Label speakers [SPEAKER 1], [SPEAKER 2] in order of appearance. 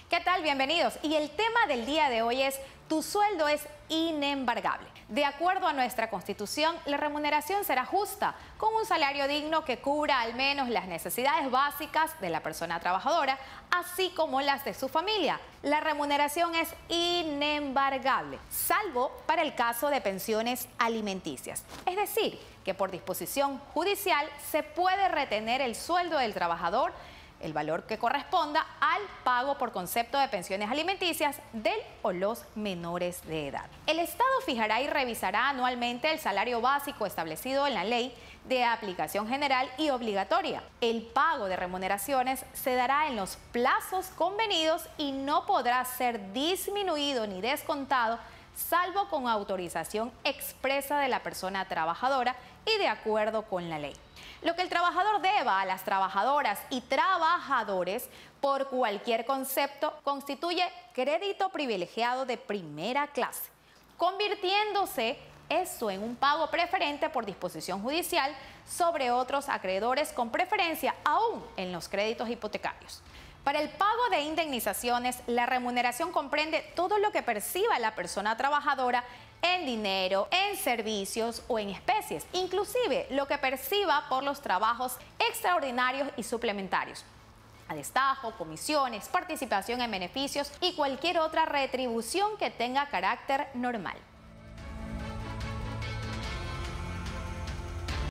[SPEAKER 1] ¿Qué tal? Bienvenidos. Y el tema del día de hoy es: tu sueldo es inembargable. De acuerdo a nuestra Constitución, la remuneración será justa, con un salario digno que cubra al menos las necesidades básicas de la persona trabajadora, así como las de su familia. La remuneración es inembargable, salvo para el caso de pensiones alimenticias. Es decir, que por disposición judicial se puede retener el sueldo del trabajador, el valor que corresponda al pago por concepto de pensiones alimenticias del o los menores de edad. El Estado fijará y revisará anualmente el salario básico establecido en la ley de aplicación general y obligatoria. El pago de remuneraciones se dará en los plazos convenidos y no podrá ser disminuido ni descontado, salvo con autorización expresa de la persona trabajadora y de acuerdo con la ley. Lo que el trabajador deba a las trabajadoras y trabajadores por cualquier concepto constituye crédito privilegiado de primera clase, convirtiéndose eso en un pago preferente por disposición judicial sobre otros acreedores con preferencia aún en los créditos hipotecarios. Para el pago de indemnizaciones, la remuneración comprende todo lo que perciba la persona trabajadora en dinero, en servicios o en especies, inclusive lo que perciba por los trabajos extraordinarios y suplementarios, a destajo, comisiones, participación en beneficios y cualquier otra retribución que tenga carácter normal.